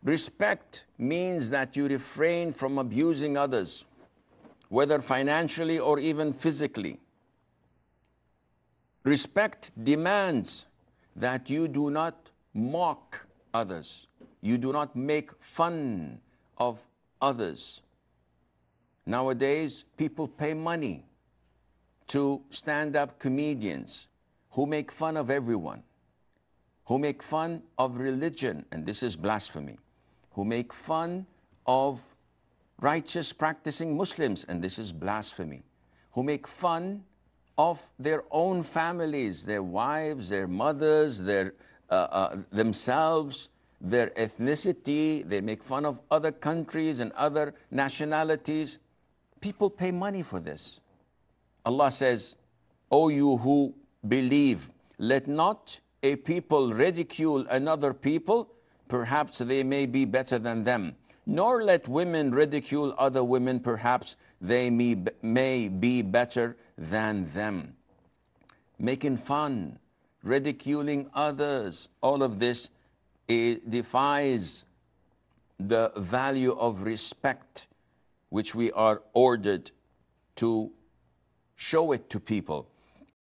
Respect means that you refrain from abusing others, whether financially or even physically. Respect demands that you do not mock others. You do not make fun of others. Nowadays, people pay money to stand-up comedians who make fun of everyone, who make fun of religion, and this is blasphemy, who make fun of righteous practicing Muslims, and this is blasphemy, who make fun of their own families, their wives, their mothers, their themselves, their ethnicity. They make fun of other countries and other nationalities. People pay money for this. Allah says, O you who believe, let not a people ridicule another people, perhaps they may be better than them. Nor let women ridicule other women, perhaps they may be better than them. Making fun, ridiculing others, all of this, it defies the value of respect which we are ordered to show it to people.